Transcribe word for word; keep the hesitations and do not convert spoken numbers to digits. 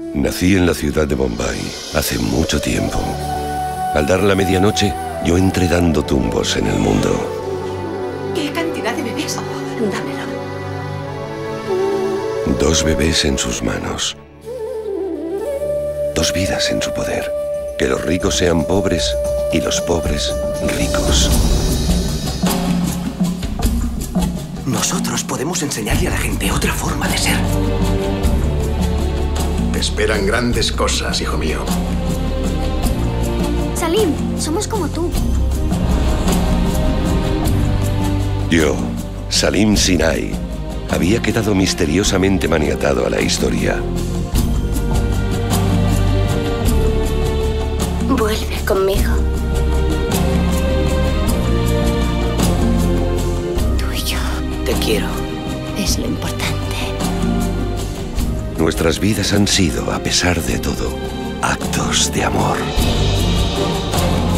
Nací en la ciudad de Bombay hace mucho tiempo. Al dar la medianoche, yo entré dando tumbos en el mundo. ¿Qué cantidad de bebés? Oh, dámelo. Dos bebés en sus manos. Dos vidas en su poder. Que los ricos sean pobres y los pobres ricos. Nosotros podemos enseñarle a la gente otra forma de ser. Te esperan grandes cosas, hijo mío. Salim, somos como tú. Yo, Salim Sinai, había quedado misteriosamente maniatado a la historia. Vuelve conmigo. Tú y yo. Te quiero. Es lo importante. Nuestras vidas han sido, a pesar de todo, actos de amor.